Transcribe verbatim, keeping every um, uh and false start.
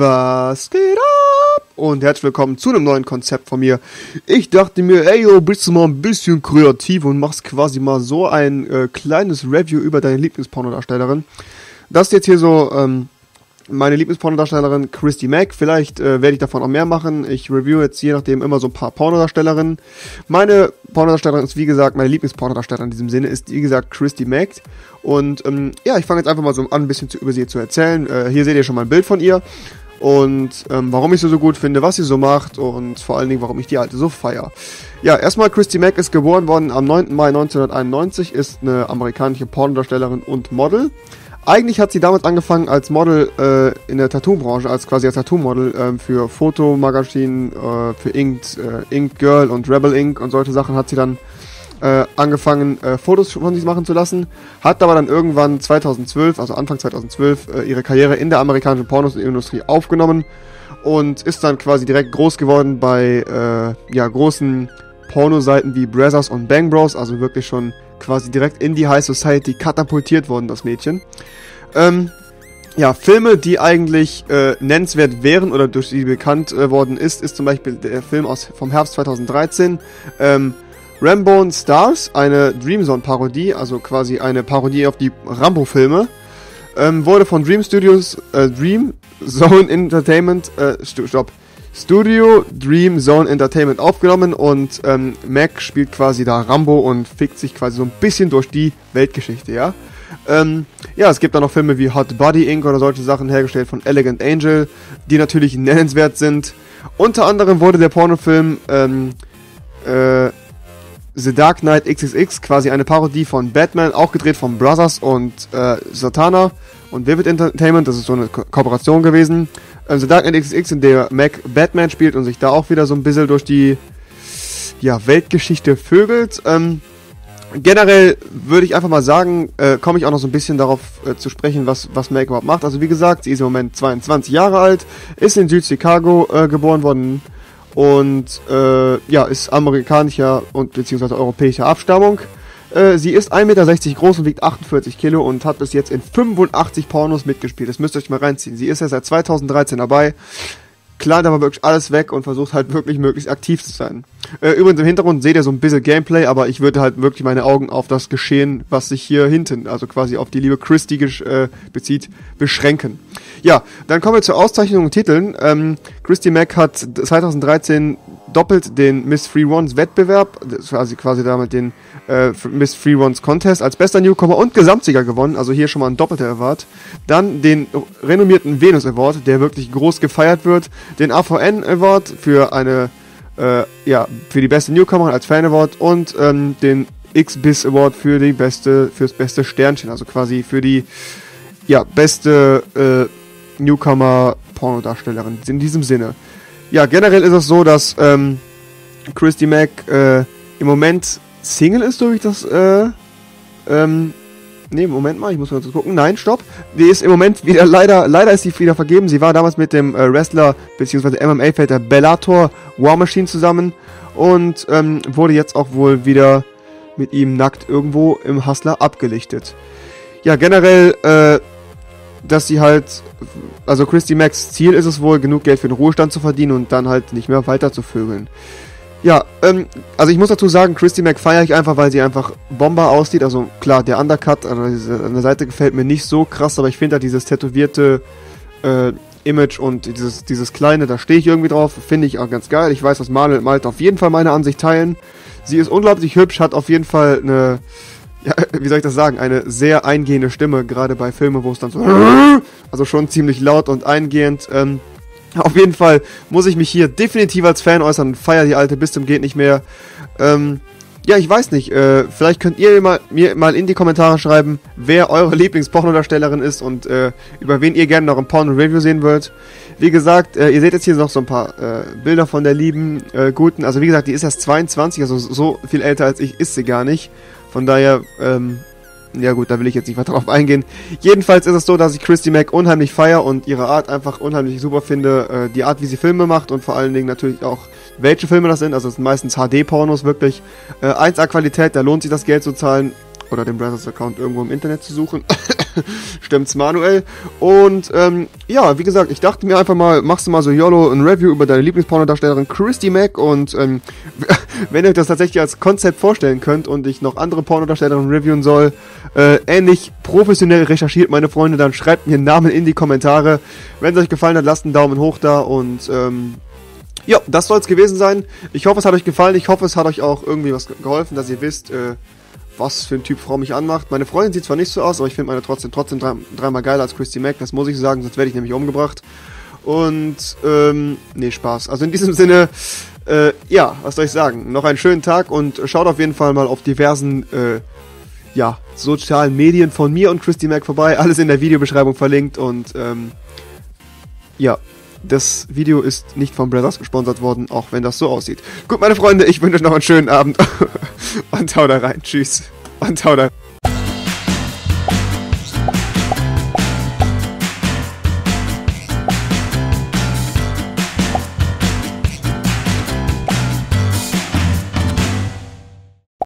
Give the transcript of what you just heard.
Was geht ab? Und herzlich willkommen zu einem neuen Konzept von mir. Ich dachte mir, ey, yo, bist du mal ein bisschen kreativ und machst quasi mal so ein äh, kleines Review über deine Lieblingspornodarstellerin. Das ist jetzt hier so ähm, meine Lieblingspornodarstellerin Christy Mack. Vielleicht äh, werde ich davon auch mehr machen. Ich review jetzt je nachdem immer so ein paar Pornodarstellerinnen. Meine Pornodarstellerin ist, wie gesagt, meine Lieblingspornodarstellerin in diesem Sinne ist, wie gesagt, Christy Mack. Und ähm, ja, ich fange jetzt einfach mal so an, ein bisschen zu, über sie zu erzählen. Äh, hier seht ihr schon mal ein Bild von ihr. Und ähm, warum ich sie so gut finde, was sie so macht und vor allen Dingen, warum ich die Alte so feiere. Ja, erstmal, Christy Mack ist geboren worden am neunten Mai neunzehnhunderteinundneunzig, ist eine amerikanische Pornodarstellerin und Model. Eigentlich hat sie damals angefangen als Model äh, in der Tattoo-Branche, als quasi als Tattoo-Model äh, für Fotomagazinen, äh, für Inked, äh, Inked Girl und Rebel Ink und solche Sachen hat sie dann äh, angefangen, äh, Fotos von sich machen zu lassen. Hat aber dann irgendwann zweitausendzwölf, also Anfang zweitausendzwölf, äh, ihre Karriere in der amerikanischen Pornoindustrie aufgenommen und ist dann quasi direkt groß geworden bei äh, ja, großen Pornoseiten wie Brazzers und Bang Bros, also wirklich schon quasi direkt in die High Society katapultiert worden, das Mädchen. Ähm, ja, Filme, die eigentlich äh, nennenswert wären oder durch die bekannt äh, worden ist, ist zum Beispiel der Film aus vom Herbst zweitausenddreizehn, ähm, Rambo Stars, eine Dream Zone Parodie, also quasi eine Parodie auf die Rambo-Filme, ähm, wurde von Dream Studios, äh, Dream Zone Entertainment, äh, stopp, Studio Dream Zone Entertainment aufgenommen und ähm, Mac spielt quasi da Rambo und fickt sich quasi so ein bisschen durch die Weltgeschichte, ja. Ähm, ja, es gibt da noch Filme wie Hot Body Incorporated oder solche Sachen hergestellt von Elegant Angel, die natürlich nennenswert sind. Unter anderem wurde der Pornofilm ähm, äh, The Dark Knight X X X, quasi eine Parodie von Batman, auch gedreht von Brazzers und äh, Satana und Vivid Entertainment, das ist so eine Ko- Kooperation gewesen. Äh, The Dark Knight X X X, in der Mac Batman spielt und sich da auch wieder so ein bisschen durch die ja, Weltgeschichte vögelt. Ähm, generell würde ich einfach mal sagen, äh, komme ich auch noch so ein bisschen darauf äh, zu sprechen, was, was Mac überhaupt macht. Also wie gesagt, sie ist im Moment zweiundzwanzig Jahre alt, ist in Süd-Chicago äh, geboren worden, und äh, ja, ist amerikanischer und beziehungsweise europäischer Abstammung. Äh, sie ist ein Meter sechzig groß und wiegt achtundvierzig Kilo und hat bis jetzt in fünfundachtzig Pornos mitgespielt. Das müsst ihr euch mal reinziehen. Sie ist ja seit zweitausenddreizehn dabei, klart aber wirklich alles weg und versucht halt wirklich möglichst aktiv zu sein. Äh, übrigens im Hintergrund seht ihr so ein bisschen Gameplay, aber ich würde halt wirklich meine Augen auf das Geschehen, was sich hier hinten, also quasi auf die liebe Christy äh, bezieht, beschränken. Ja, dann kommen wir zur Auszeichnung und Titeln. Ähm, Christy Mack hat zweitausenddreizehn doppelt den Miss Free Ones Wettbewerb, quasi quasi damit den äh, Miss Free Ones Contest als bester Newcomer und Gesamtsieger gewonnen, also hier schon mal ein doppelter Award. Dann den renommierten Venus Award, der wirklich groß gefeiert wird, den A V N Award für eine äh, ja für die beste Newcomer als Fan Award und ähm, den X B I S Award für die beste fürs beste Sternchen, also quasi für die ja beste äh, Newcomer Pornodarstellerin in diesem Sinne. Ja, generell ist es so, dass ähm, Christy Mack äh, im Moment Single ist, so wie ich das äh, ähm, nee, Moment mal, ich muss mal kurz gucken. Nein, stopp. Die ist im Moment wieder leider, leider ist sie wieder vergeben. Sie war damals mit dem äh, Wrestler bzw. M M A-Fighter Bellator War Machine zusammen und ähm, wurde jetzt auch wohl wieder mit ihm nackt irgendwo im Hustler abgelichtet. Ja, generell äh, dass sie halt, also Christy Macks Ziel ist es wohl, genug Geld für den Ruhestand zu verdienen und dann halt nicht mehr weiter zu vögeln. Ja, ähm, also ich muss dazu sagen, Christy Mack feiere ich einfach, weil sie einfach Bomber aussieht. Also klar, der Undercut an der Seite gefällt mir nicht so krass, aber ich finde halt dieses tätowierte äh, Image und dieses, dieses kleine, da stehe ich irgendwie drauf, finde ich auch ganz geil. Ich weiß, dass Marlon und Malte auf jeden Fall meine Ansicht teilen. Sie ist unglaublich hübsch, hat auf jeden Fall eine... Ja, wie soll ich das sagen, eine sehr eingehende Stimme, gerade bei Filmen, wo es dann so, also schon ziemlich laut und eingehend, ähm, auf jeden Fall muss ich mich hier definitiv als Fan äußern und feier die Alte bis zum geht nicht mehr, ähm, ja, ich weiß nicht, äh, vielleicht könnt ihr mal, mir mal in die Kommentare schreiben, wer eure Lieblings-Pornodarstellerin ist und, äh, über wen ihr gerne noch ein Porno-Review sehen wollt. Wie gesagt, äh, ihr seht jetzt hier noch so ein paar, äh, Bilder von der lieben, äh, guten, also wie gesagt, die ist erst zweiundzwanzig, also so viel älter als ich ist sie gar nicht. Von daher, ähm, ja gut, da will ich jetzt nicht weiter drauf eingehen. Jedenfalls ist es so, dass ich Christy Mack unheimlich feiere und ihre Art einfach unheimlich super finde. Äh, die Art, wie sie Filme macht und vor allen Dingen natürlich auch, welche Filme das sind. Also es sind meistens H D-Pornos, wirklich. Äh, eins A Qualität, da lohnt sich das Geld zu zahlen. Oder den Brazzers-Account irgendwo im Internet zu suchen. Stimmt's, Manuel. Und, ähm, ja, wie gesagt, ich dachte mir einfach mal, machst du mal so YOLO ein Review über deine Lieblingspornodarstellerin Christy Mack und, ähm, wenn ihr euch das tatsächlich als Konzept vorstellen könnt und ich noch andere Pornodarstellerinnen reviewen soll, äh, ähnlich professionell recherchiert, meine Freunde, dann schreibt mir einen Namen in die Kommentare. Wenn es euch gefallen hat, lasst einen Daumen hoch da und, ähm, ja, das soll es gewesen sein. Ich hoffe, es hat euch gefallen. Ich hoffe, es hat euch auch irgendwie was geholfen, dass ihr wisst, äh, was für ein Typ Frau mich anmacht. Meine Freundin sieht zwar nicht so aus, aber ich finde meine trotzdem trotzdem drei, dreimal geiler als Christy Mack. Das muss ich sagen, sonst werde ich nämlich umgebracht. Und, ähm, nee, Spaß. Also in diesem Sinne, äh, ja, was soll ich sagen? Noch einen schönen Tag und schaut auf jeden Fall mal auf diversen, äh, ja, sozialen Medien von mir und Christy Mack vorbei. Alles in der Videobeschreibung verlinkt und, ähm, ja. Das Video ist nicht von Brothers gesponsert worden, auch wenn das so aussieht. Gut, meine Freunde, ich wünsche euch noch einen schönen Abend. Und haut da rein. Tschüss. Und haut da rein.